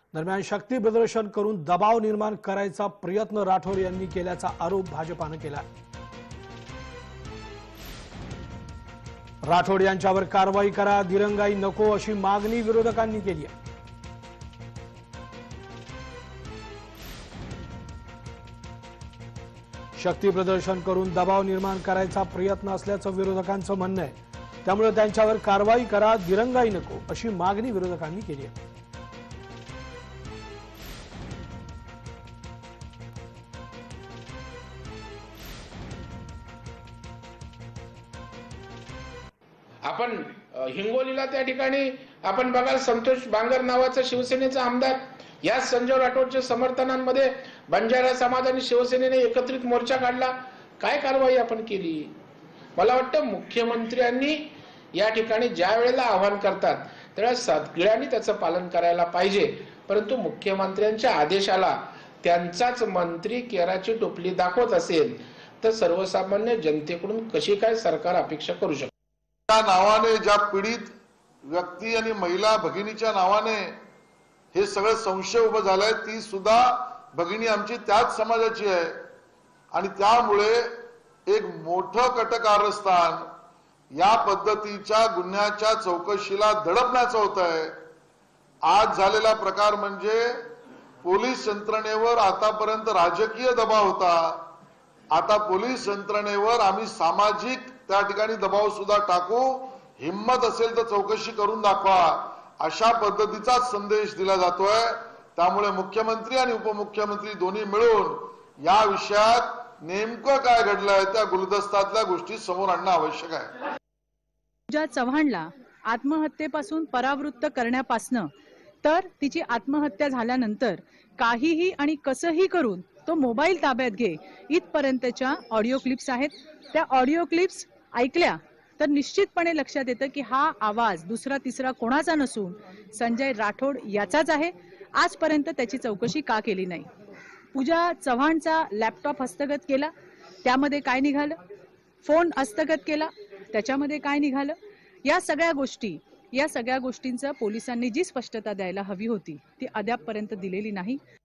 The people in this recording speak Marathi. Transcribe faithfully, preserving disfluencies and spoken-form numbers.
दरम्यान शक्ती प्रदर्शन करून दबाव निर्माण करायचा प्रयत्न राठोड यांनी केल्याचा आरोप भाजपाने केला। राठोड यांच्यावर कारवाई करा, दिरंगाई नको अशी मागणी विरोधकांनी केली आहे। शक्ती प्रदर्शन करून दबाव निर्माण करायचा प्रयत्न असल्याचं विरोधकांचं म्हणणं आहे। त्यामुळे त्यांच्यावर कारवाई करा, दिरंगाई नको अशी मागणी विरोधकांनी केली आहे। आपण हिंगोलीला त्या ठिकाणी आपण बघाल संतोष बांगर नावाचा शिवसेनेचा आमदार या संजय राठोडच्या समर्थनांमध्ये बंजारा समाज आणि शिवसेनेने एकत्रित मोर्चा काढला। काय कारवाई आपण केली? मला वाटतं मुख्यमंत्र्यांनी या ठिकाणी ज्या वेळेला आवाहन करतात त्यावेळेस सगळ्यांनी त्याचं पालन करायला पाहिजे, परंतु मुख्यमंत्र्यांच्या आदेशाला त्यांचाच मंत्री केराची टोपली दाखवत असेल तर सर्वसामान्य जनतेकडून कशी काय सरकार अपेक्षा करू शकते? त्या नावाने ज्या पीडित व्यक्ती आणि महिला भगिनीच्या नावाने हे सगळं संशय उभं झालंय, ती सुद्धा भगिनी आमची त्याच समाजाची आहे आणि त्यामुळे एक मोठं कटकारस्थान या पद्धतीच्या गुन्ह्याच्या चौकशीला दडपण्याचं होत आहे। आज झालेला प्रकार म्हणजे पोलीस यंत्रणेवर आतापर्यंत राजकीय दबाव होता, आता पोलीस यंत्रणेवर आम्ही सामाजिक त्या ठिकाणी दबाव सुद्धा टाकू, हिम्मत असेल तर चौकशी करून दाखवा अशा पद्धतीचा संदेश दिला जातोय। त्यामुळे मुख्यमंत्री आणि उपमुख्यमंत्री दोन्ही मिळून या विषयात नेमकं काय घडलंय त्या गुलदस्त्यातल्या गोष्टी समोर आणणं आवश्यक आहे। पूजा चव्हाणला आत्महत्येपासून परावृत्त करण्यापासून तर तिची आत्महत्या झाल्यानंतर काहीही आणि कसंही करून तो मोबाईल ताब्यात घे इथपर्यंतच्या ऑडिओ क्लिप्स आहेत। त्या ऑडिओ क्लिप्स ऐकल्या तर निश्चितपणे लक्षात येतं की हा आवाज दुसरा तिसरा कोणाचा नसून संजय राठोड याचाच आहे। आजपर्यंत त्याची चौकशी का केली नाही? पूजा चव्हाणचा लॅपटॉप हस्तगत केला, त्यामध्ये काय निघालं? फोन हस्तगत केला, त्याच्यामध्ये काय निघालं? या सगळ्या गोष्टी या सगळ्या गोष्टींचं पोलिसांनी जी स्पष्टता द्यायला हवी होती ती अद्यापपर्यंत दिलेली नाही।